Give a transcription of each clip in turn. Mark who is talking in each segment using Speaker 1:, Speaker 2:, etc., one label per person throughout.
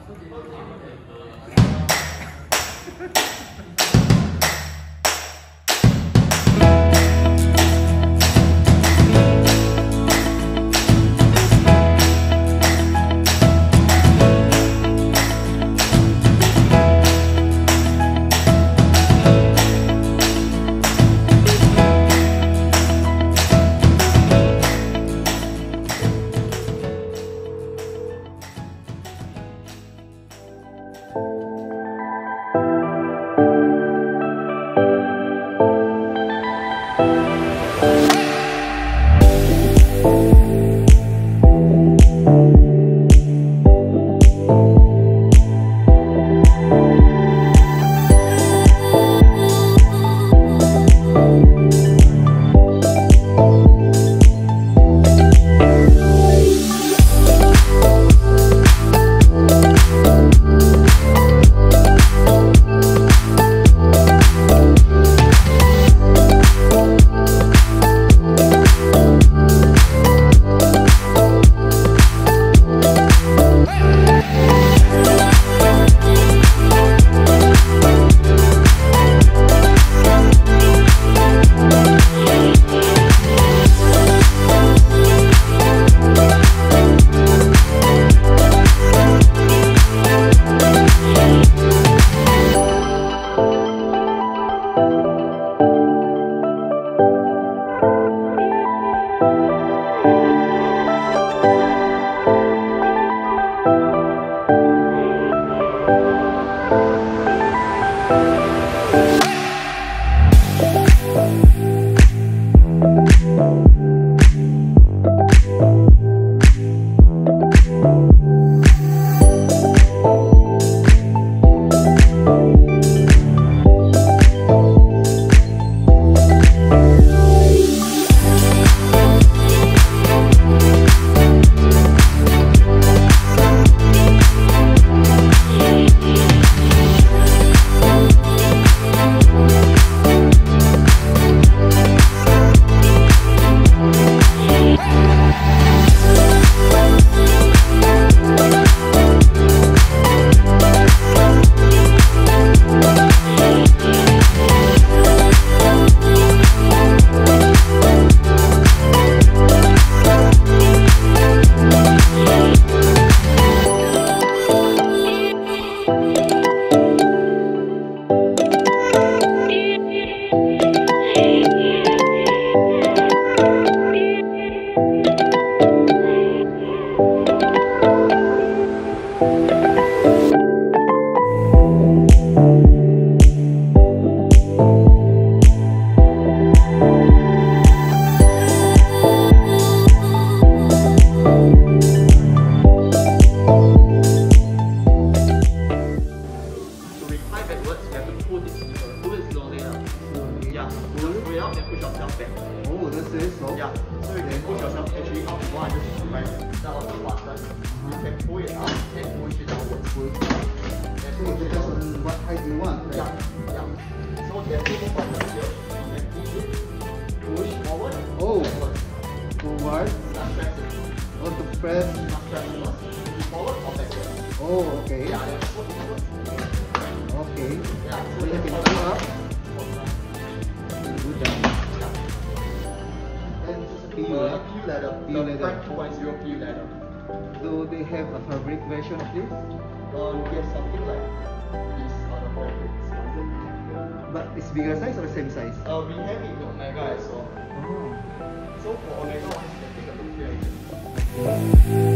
Speaker 1: Do they have a fabric version of this?
Speaker 2: Yes, something like this on a fabric.
Speaker 1: But it's bigger size or same size?
Speaker 2: We have it in Omega as well.
Speaker 1: Oh.
Speaker 2: So for Omega, you can take a look here.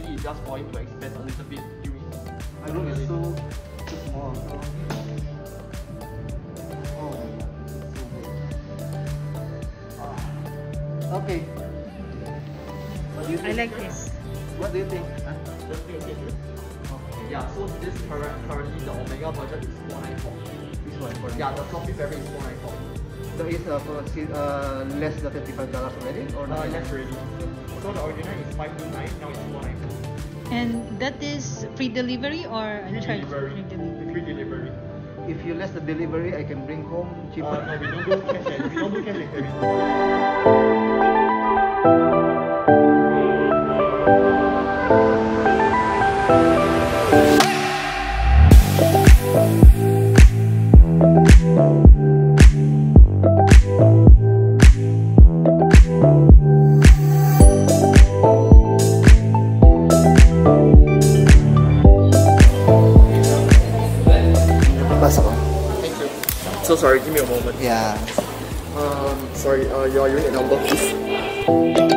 Speaker 2: capacity is just for him to expand a little bit during.
Speaker 1: My room is too small. So. Oh my god, this is so big. Okay.
Speaker 3: I like this.
Speaker 1: What do you think? Huh?
Speaker 2: Just think okay, sure. Okay. Yeah, so this currently the Omega version is 494.
Speaker 1: This one for
Speaker 2: Yeah, the floppy variant is 494.
Speaker 1: So it's less than $35 already, or not?
Speaker 2: Less ready. So the original is 529, now it's 494.
Speaker 3: And that is free delivery or
Speaker 2: Free
Speaker 3: charge?
Speaker 2: delivery.
Speaker 3: Free delivery.
Speaker 2: Free delivery.
Speaker 1: If you less the delivery, I can bring home cheaper.
Speaker 2: No, we don't do cash and we don't do cash and carry.
Speaker 1: Pasok.
Speaker 2: Thank you. So sorry, give me a moment.
Speaker 1: Yeah.
Speaker 2: Sorry, your unit number, please.